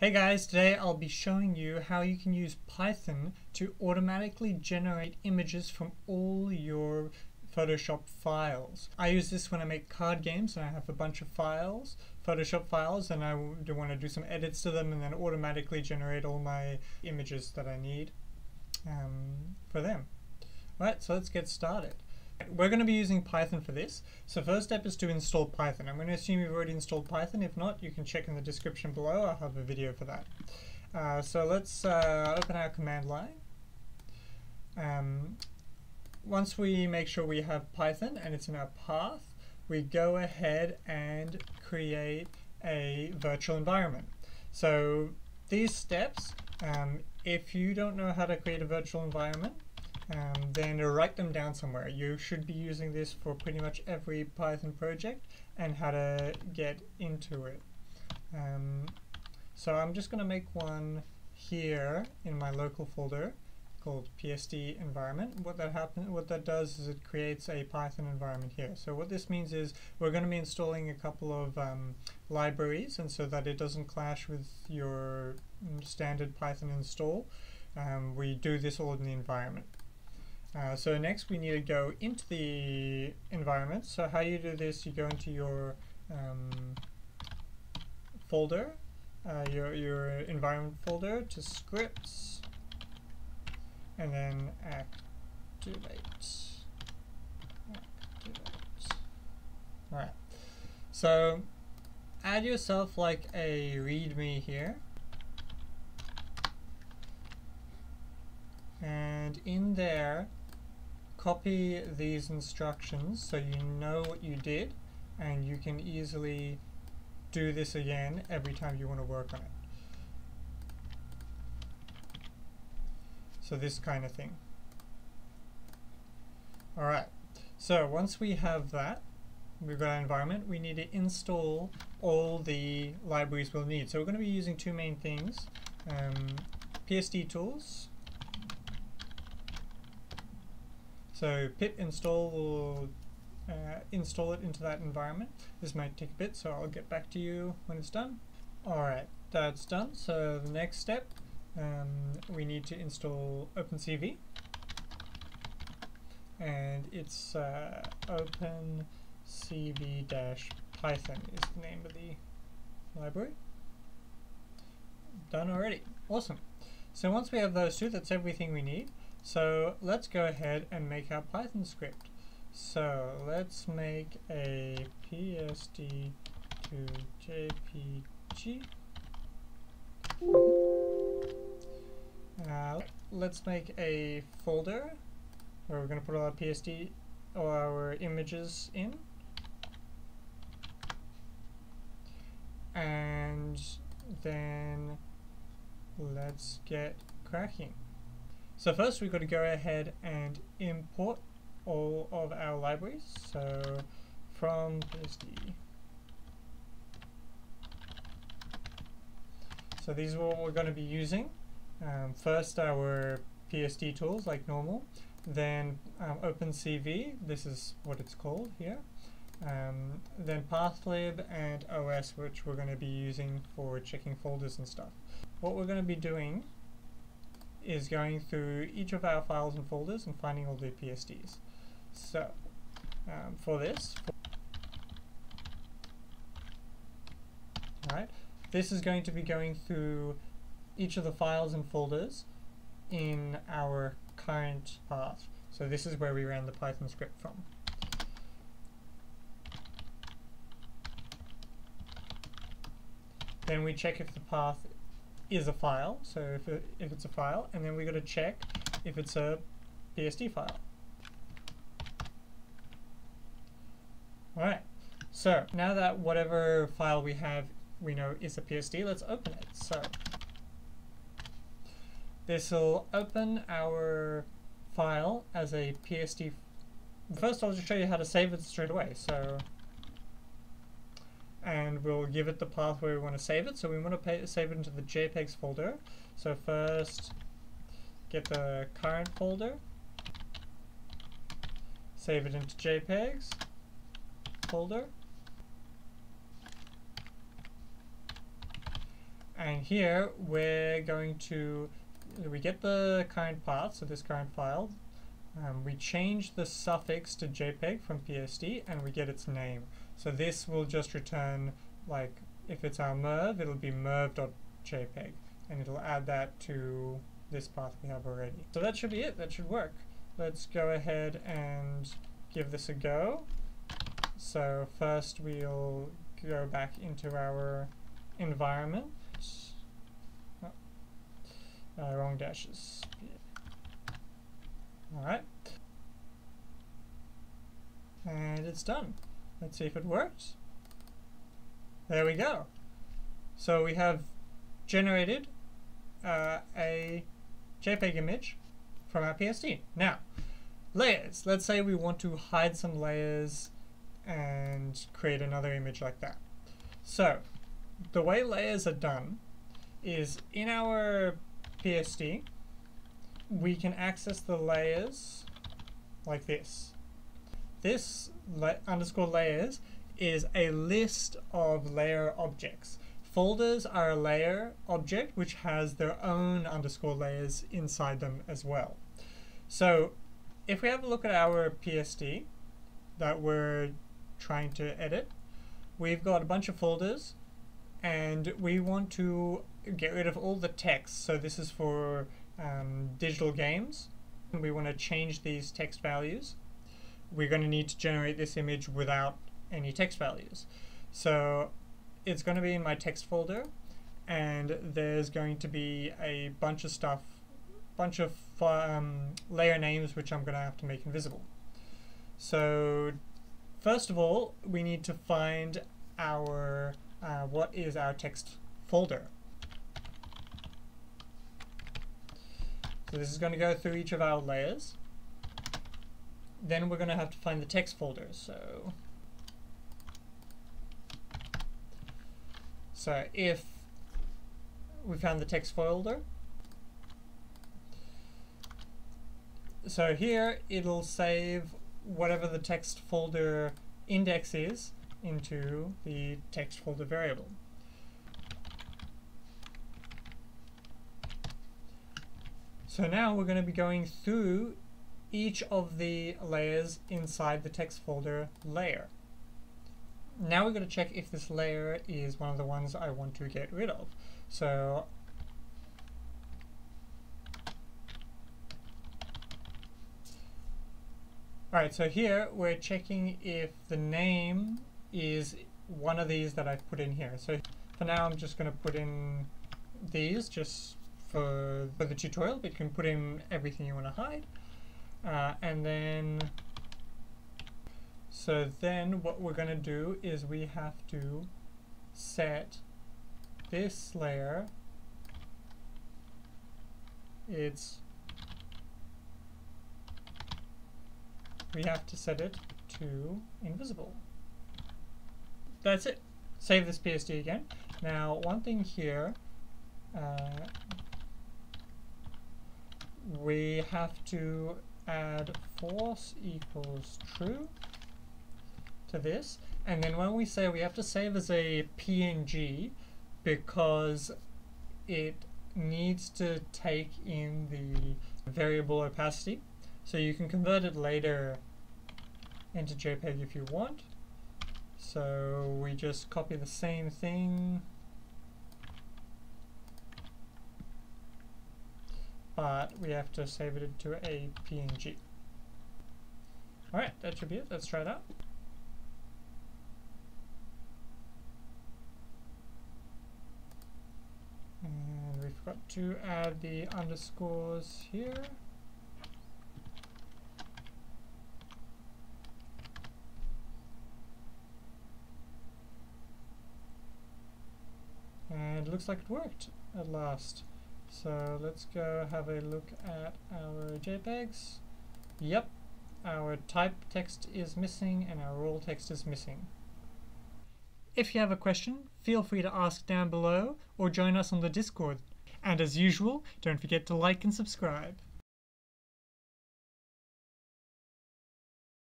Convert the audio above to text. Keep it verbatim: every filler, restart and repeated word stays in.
Hey guys, today I'll be showing you how you can use Python to automatically generate images from all your Photoshop files. I use this when I make card games and I have a bunch of files, Photoshop files, and I do want to do some edits to them and then automatically generate all my images that I need um, for them. Alright, so let's get started. We're going to be using Python for this. So first step is to install Python. I'm going to assume you've already installed Python. If not, you can check in the description below. I'll have a video for that. Uh, so let's uh, open our command line. Um, once we make sure we have Python and it's in our path, we go ahead and create a virtual environment. So these steps, um, if you don't know how to create a virtual environment, Um, then write them down somewhere. You should be using this for pretty much every Python project and how to get into it. Um, so I'm just going to make one here in my local folder called P S D environment. What that happen, what that does is it creates a Python environment here. So what this means is we're going to be installing a couple of um, libraries, and so that it doesn't clash with your standard Python install, um, we do this all in the environment. Uh, so next we need to go into the environment. So how you do this, you go into your um, folder, uh, your, your environment folder, to scripts, and then activate. Activate. Alright, so add yourself like a readme here. And in there, copy these instructions so you know what you did and you can easily do this again every time you want to work on it. So this kind of thing. Alright, so once we have that, we've got our environment, we need to install all the libraries we'll need. So we're going to be using two main things, um, P S D tools. So pip install will uh, install it into that environment. This might take a bit, so I'll get back to you when it's done. Alright, that's done. So the next step, um, we need to install OpenCV. And it's uh, OpenCV-Python is the name of the library. Done already. Awesome. So once we have those two, that's everything we need. So let's go ahead and make our Python script. So let's make a P S D to J P G. Uh, let's make a folder where we're going to put all our P S D or our images in. And then let's get cracking. So first we've got to go ahead and import all of our libraries. So from P S D. So these are what we're going to be using. Um, first our P S D tools like normal. Then um, OpenCV, this is what it's called here. Um, then pathlib and O S, which we're going to be using for checking folders and stuff. What we're going to be doing is going through each of our files and folders and finding all the P S Ds. So um, for this, alright, this is going to be going through each of the files and folders in our current path. So this is where we ran the Python script from. Then we check if the path is a file, so if, it, if it's a file, and then we got to check if it's a P S D file. Alright, so now that whatever file we have we know is a P S D, let's open it. So this will open our file as a P S D. First I'll just show you how to save it straight away. So and we'll give it the path where we want to save it. So we want to pay, save it into the JPEGs folder. So first, get the current folder, save it into JPEGs folder, And here we're going to, we get the current path, so this current file. Um, we change the suffix to JPEG from P S D and we get its name. So this will just return, like, if it's our merv, it'll be merv.jpg, and it'll add that to this path we have already. So that should be it, that should work. Let's go ahead and give this a go. So first we'll go back into our environment. Oh, uh, wrong dashes. Alright. And it's done. Let's see if it works. There we go. So we have generated uh, a JPEG image from our P S D. Now, layers. Let's say we want to hide some layers and create another image like that. So, the way layers are done is in our P S D, we can access the layers like this. This la underscore layers is a list of layer objects. Folders are a layer object which has their own underscore layers inside them as well. So if we have a look at our P S D that we're trying to edit, we've got a bunch of folders and we want to get rid of all the text. So this is for um, digital games. We want to change these text values. We're going to need to generate this image without any text values. So it's going to be in my text folder, and there's going to be a bunch of stuff, bunch of um, layer names which I'm going to have to make invisible. So first of all, we need to find our uh, what is our text folder. So this is going to go through each of our layers. Then we're going to have to find the text folder. So, so if we found the text folder, so here it'll save whatever the text folder index is into the text folder variable. So now we're going to be going through each of the layers inside the text folder layer. Now we're going to check if this layer is one of the ones I want to get rid of. So alright, so here we're checking if the name is one of these that I've put in here. So for now I'm just going to put in these just for, for the tutorial, but you can put in everything you want to hide. Uh, and then, so then what we're going to do is we have to set this layer, it's, we have to set it to invisible. That's it. Save this P S D again. Now one thing here, uh, we have to add force equals true to this, and then when we say we have to save as a P N G because it needs to take in the variable opacity, so you can convert it later into JPEG if you want. So we just copy the same thing, but we have to save it into a P N G. Alright, that should be it. Let's try that. And we forgot to add the underscores here. And it looks like it worked at last. So let's go have a look at our JPEGs. Yep, our type text is missing and our raw text is missing. If you have a question, feel free to ask down below or join us on the Discord. And as usual, don't forget to like and subscribe.